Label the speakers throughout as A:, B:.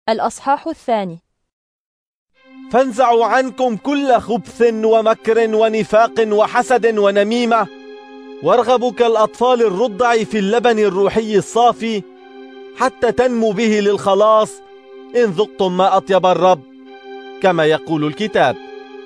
A: الأصحاح 2.
B: فانزعوا عنكم كل خبث ومكر ونفاق وحسد ونميمة، وارغبوا كالأطفال الرضع في اللبن الروحي الصافي، حتى تنموا به للخلاص إن ذقتم ما أطيب الرب، كما يقول الكتاب: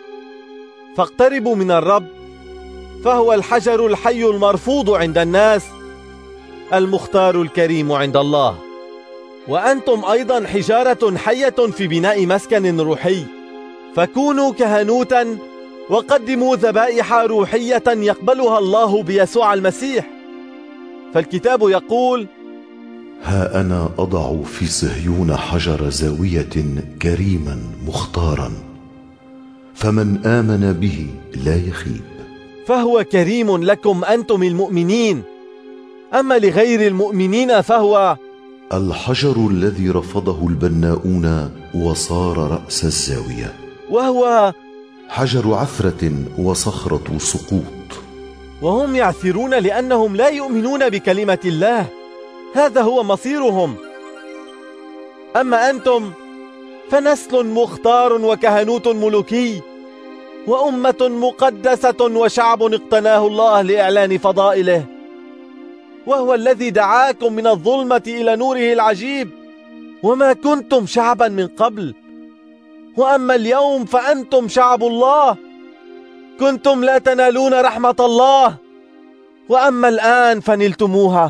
B: فاقتربوا من الرب، فهو الحجر الحي المرفوض عند الناس، المختار الكريم عند الله. وأنتم أيضا حجارة حية في بناء مسكن روحي، فكونوا كهنوتا وقدموا ذبائح روحية يقبلها الله بيسوع المسيح. فالكتاب يقول:
C: ها أنا أضع في صهيون حجر زاوية كريما مختارا، فمن آمن به لا يخيب.
B: فهو كريم لكم أنتم المؤمنين، أما لغير المؤمنين فهو
C: الحجر الذي رفضه البناؤون وصار رأس الزاوية،
B: وهو
C: حجر عثرة وصخرة سقوط.
B: وهم يعثرون لأنهم لا يؤمنون بكلمة الله، هذا هو مصيرهم. أما أنتم فنسل مختار وكهنوت ملوكي وأمة مقدسة وشعب اقتناه الله لإعلان فضائله، وهو الذي دعاكم من الظلمة إلى نوره العجيب، وما كنتم شعبا من قبل، وأما اليوم فأنتم شعب الله. كنتم لا تنالون رحمة الله، وأما الآن فنلتموها.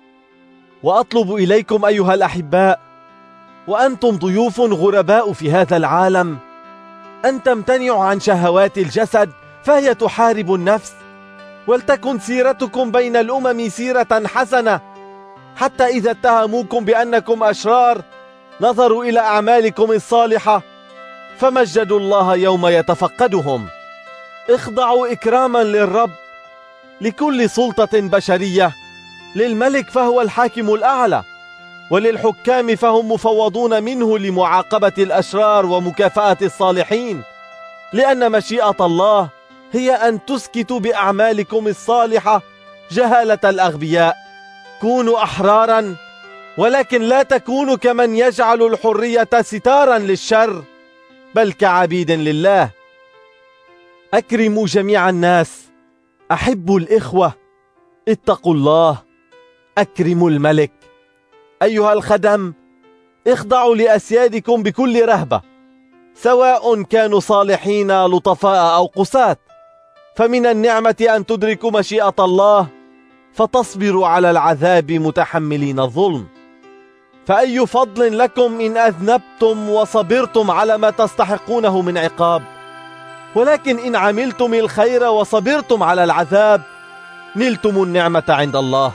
B: وأطلب إليكم أيها الأحباء، وأنتم ضيوف غرباء في هذا العالم، أن تمتنعوا عن شهوات الجسد، فهي تحارب النفس، ولتكن سيرتكم بين الأمم سيرة حسنة، حتى إذا اتهموكم بأنكم أشرار نظروا إلى أعمالكم الصالحة، فمجدوا الله يوم يتفقدهم. اخضعوا إكراما للرب، لكل سلطة بشرية، للملك فهو الحاكم الأعلى، وللحكام فهم مفوضون منه لمعاقبة الأشرار ومكافأة الصالحين، لأن مشيئة الله هي أن تسكتوا بأعمالكم الصالحة جهالة الأغبياء. كونوا أحرارا، ولكن لا تكونوا كمن يجعل الحرية ستارا للشر، بل كعبيد لله. أكرموا جميع الناس، أحبوا الإخوة، اتقوا الله، أكرموا الملك. أيها الخدم، اخضعوا لأسيادكم بكل رهبة، سواء كانوا صالحين لطفاء أو قساة، فمن النعمة أن تدركوا مشيئة الله، فتصبروا على العذاب متحملين الظلم. فأي فضل لكم إن أذنبتم وصبرتم على ما تستحقونه من عقاب، ولكن إن عملتم الخير وصبرتم على العذاب نلتم النعمة عند الله.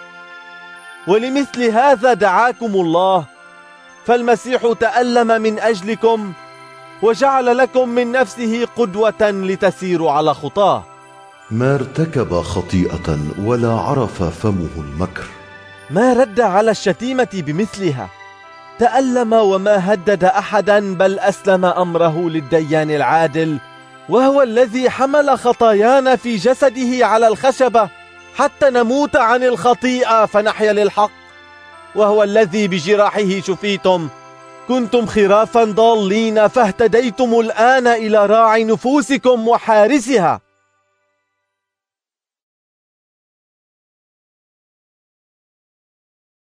B: ولمثل هذا دعاكم الله، فالمسيح تألم من أجلكم وجعل لكم من نفسه قدوة لتسيروا على خطاه.
C: ما ارتكب خطيئة ولا عرف فمه المكر،
B: ما رد على الشتيمة بمثلها، تألم وما هدد أحدا، بل أسلم أمره للديان العادل، وهو الذي حمل خطايانا في جسده على الخشبة حتى نموت عن الخطيئة فنحيا للحق. وهو الذي بجراحه شفيتم. كنتم خرافا ضالين، فاهتديتم الآن إلى راعي نفوسكم وحارسها.